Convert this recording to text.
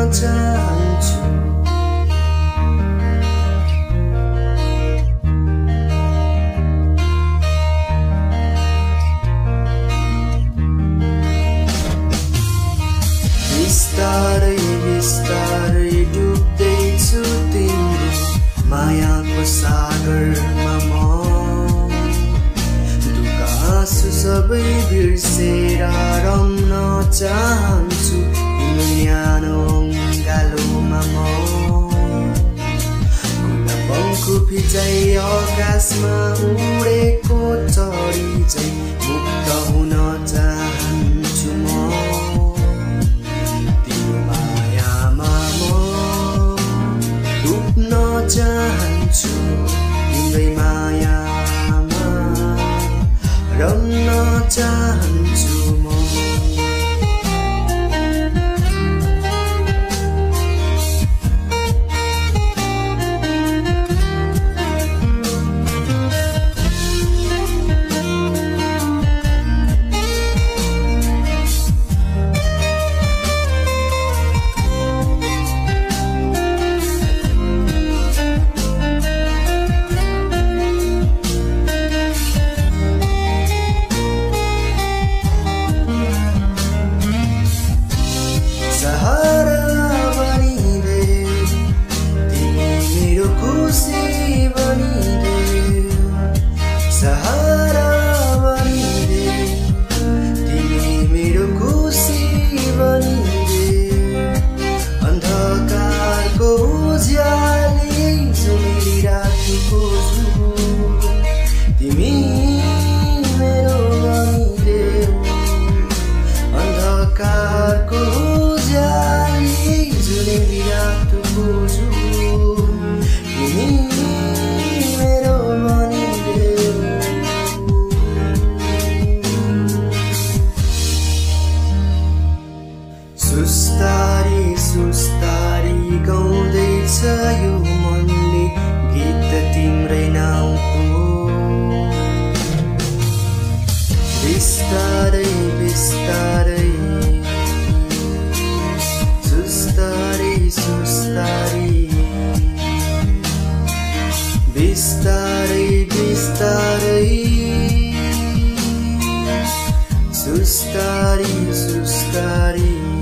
चाहन्छु। बिस्तारै बिस्तारै डुब्दैछु तिम्रो मायाको सागरमा म। दुःख आँसु सबै बिर्सेर रम्न चाहन्छु तिम्रो न्यानो अङ्गालोमा म। खुला पङ्खु फिजाइ आकाशमा उडेको चरी झै मुक्त हुन चाहन्छु म। चाहन्छु तिम्रै मायामा रम्न चाहन्छु म। सुस्तारी सुस्तारी गाउँदैछ यो मनले गीत तिम्रै नाउँको। बिस्तारै बिस्तारै सुस्तारी सुस्तारी बिस्तारै बिस्तारै सुस्तारी सुस्तारी